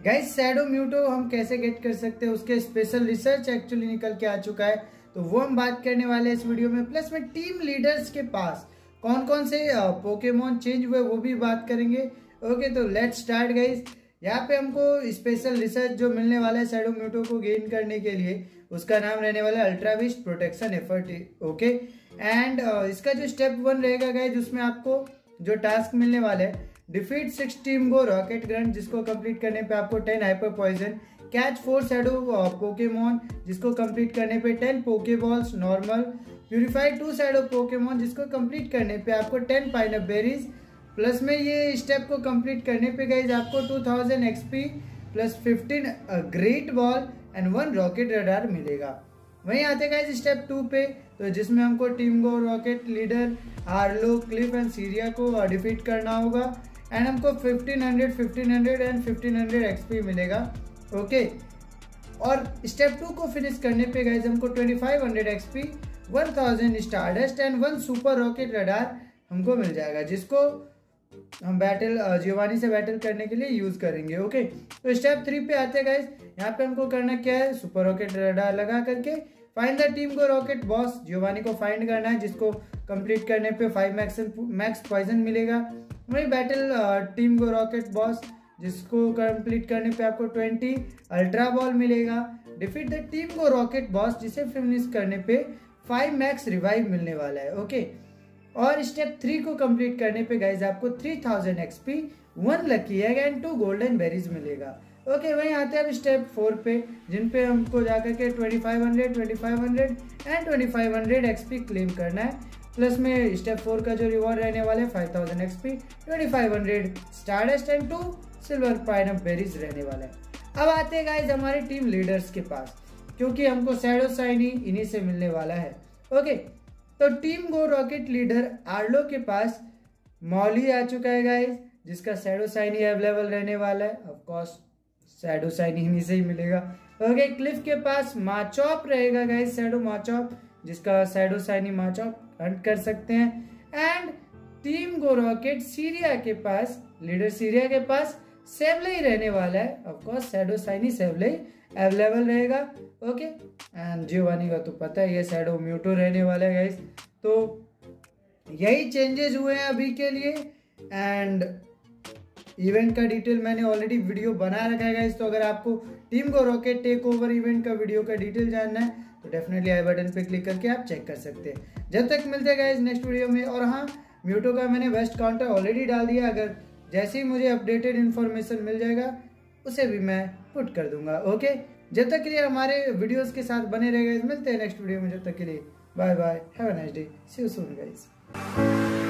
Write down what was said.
Guys shadow म्यूटो हम कैसे gate कर सकते हैं, उसके स्पेशल रिसर्च एक्चुअली निकल के आ चुका है, तो वो हम बात करने वाले हैं इस वीडियो में। प्लस में टीम लीडर्स के पास कौन कौन से पोकेमोन चेंज हुए वो भी बात करेंगे। ओके, तो लेट्स स्टार्ट गाइस। यहाँ पे हमको स्पेशल रिसर्च जो मिलने वाला है शैडो म्यूटो को गेन करने के लिए, उसका नाम रहने वाला है ultra beast protection effort. Okay, and इसका जो स्टेप 1 रहेगा गाइस, उसमें आपको जो टास्क मिलने वाला है, defeat 6 team go rocket grunt, जिसको कंप्लीट करने पे आपको 10 hyper potion, catch 4 shadow Pokemon, जिसको कंप्लीट करने पे 10 pokeballs normal, purify 2 shadow Pokemon, जिसको कंप्लीट करने पे आपको 10 पाइनअप बेरीज। प्लस में ये स्टेप को कंप्लीट करने पे गाइज आपको 2000 XP plus 15 great ball and 1 rocket radar मिलेगा। वहीं आते गाइज स्टेप 2 पे, तो जिसमें हमको team go rocket leader Arlo, Cliff and Sierra को डिफीट करना होगा एंड हमको 1500 एंड 1500 एक्सपी मिलेगा। ओके, और स्टेप 2 को फिनिश करने पे गाइज हमको 2500 XP, 1000 stardust and 1 super rocket radar हमको मिल जाएगा, जिसको हम बैटल जियोवानी से बैटल करने के लिए यूज करेंगे। ओके, तो स्टेप 3 पे आते हैं गाइज। यहाँ पे हमको करना क्या है, सुपर रॉकेट रडार लगा करके find the team go rocket boss, Giovanni को फाइंड करना है, जिसको कंप्लीट करने पे 5 मैक्स पॉइजन मिलेगा। वही battle team go rocket boss, जिसको कंप्लीट करने पे आपको 20 अल्ट्रा बॉल मिलेगा। Defeat the team go rocket boss, जिसे फिनिश करने पे 5 मैक्स रिवाइव मिलने वाला है। ओके, और स्टेप 3 को कंप्लीट करने पे गाइज आपको 3000 XP, 1 lucky egg and 2 golden berries मिलेगा। ओके, वहीं आते हैं अब स्टेप 4 पे, जिन पे हमको जाकर के 2500 एंड 2500 एक्सपी क्लेम करना है। प्लस में स्टेप 4 का जो रिवॉर्ड रहने वाला है 5000 XP, 2500 stardust and 2 silver pinap berries रहने वाला है। अब आते हैं गाइज हमारे टीम लीडर्स के पास, क्योंकि हमको शैडो शाइनी इन्हीं से मिलने वाला है। ओके, तो team go rocket leader Arlo के पास मॉली आ चुका है गाइज, जिसका शैडो शाइनी अवेलेबल रहने वाला है। ऑफ कोर्स शैडो शाइनी इन्हीं से ही मिलेगा। ओके, क्लिफ के पास माचॉप रहेगा गाइज, शैडो माचॉप, जिसका शैडो शाइनी माचॉप हंट कर सकते हैं। And team go rocket Sierra के पास, लीडर सीरिया के पास सेवले रहने वाला है। ऑफ कोर्स शैडो शाइनी सेवले अवेलेबल रहेगा। ओके, एंड जियोवानी का तो पता है ये शैडो म्यूटो रहने वाला है गाइस। तो यही चेंजेस हुए हैं अभी के लिए, एंड इवेंट का डिटेल मैंने ऑलरेडी वीडियो बना रखा है गाइस। तो अगर आपको team go rocket take over event का वीडियो का डिटेल जानना है तो डेफिनेटली आई बटन पे क्लिक करके आप चेक कर सकते हैं। जब तक मिलते हैं गाइस नेक्स्ट वीडियो में। और हाँ, म्यूटो का मैंने बेस्ट काउंटर ऑलरेडी डाल दिया, अगर जैसे ही मुझे अपडेटेड इन्फॉर्मेशन मिल जाएगा उसे भी मैं पुट कर दूंगा। ओके, जब तक के लिए हमारे वीडियोस के साथ बने रहेगा। मिलते हैं नेक्स्ट वीडियो में, जब तक के लिए bye bye, have a nice day, see you soon guys.